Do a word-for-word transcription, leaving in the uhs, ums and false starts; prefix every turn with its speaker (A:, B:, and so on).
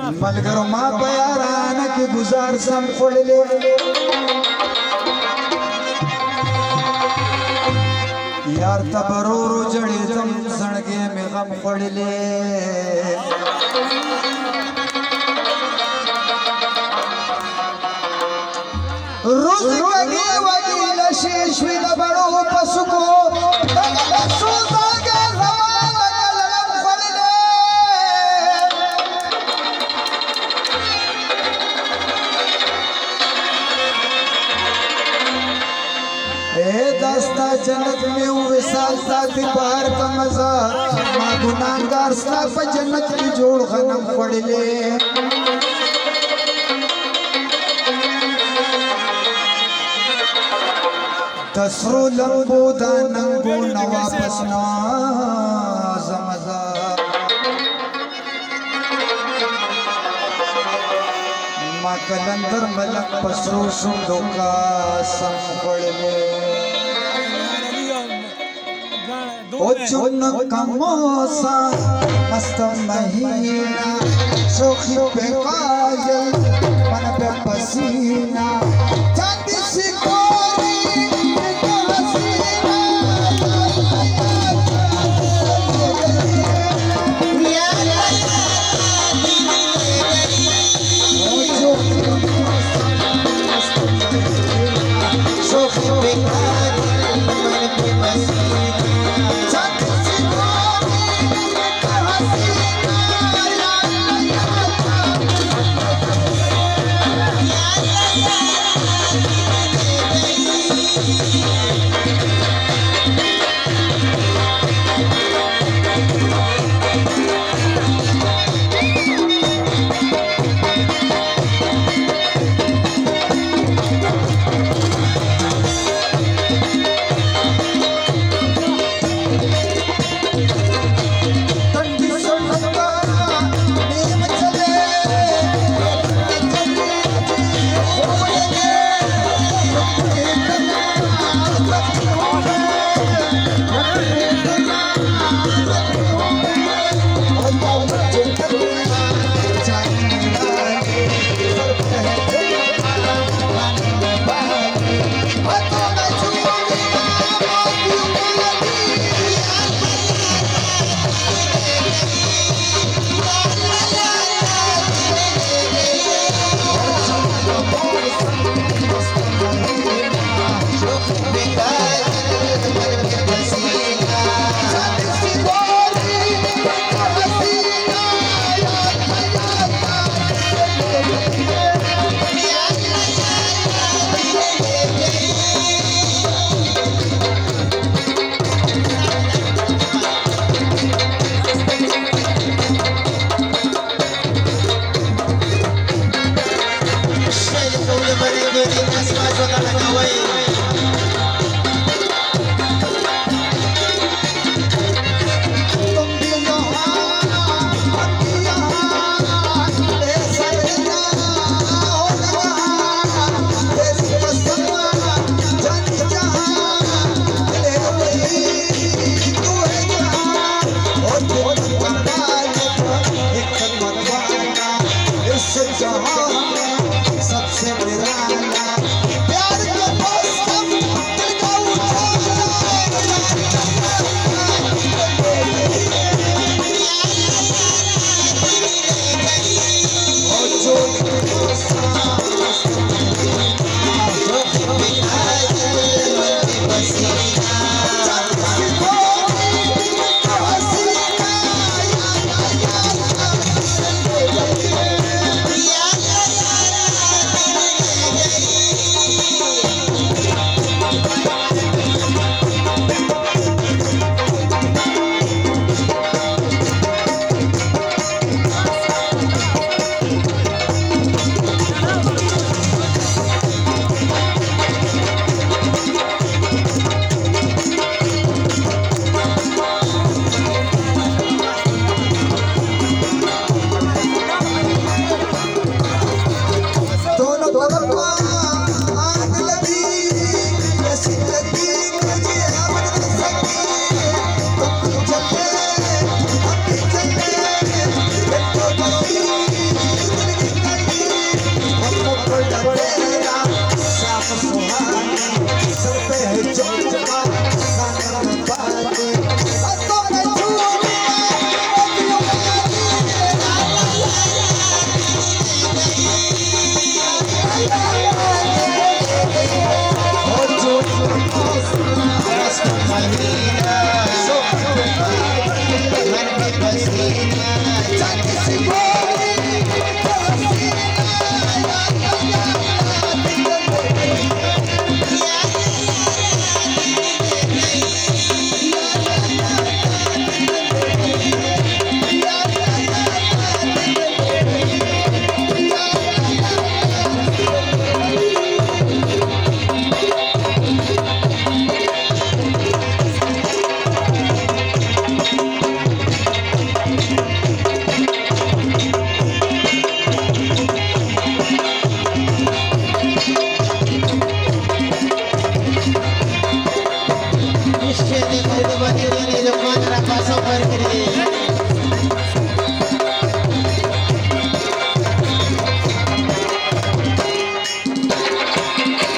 A: मलगर माँ प्यारान के गुजार सम पड़ले यार तबरो रो जड़े जम सड़गे में गम पड़ले रोज वगे वगे लशेष विद बड़ो पसुको सुधा के सवाल कलम पड़ले ए दास्ता जन्नत में हूँ विशाल साथी बाहर का मजा माँ गुनाहगार सा पर जन्नत की जोड़ खनम पड़ले दसरो लंबो दानंगो नवापस ना समझा माँ कलंदर मलक पसरो शुंडो का सम पड़ले ओ चुन कमोसा मस्त महीना शोखी पे काजल मन पे पसीना चांदी सी
B: Yeah.
A: वर्करी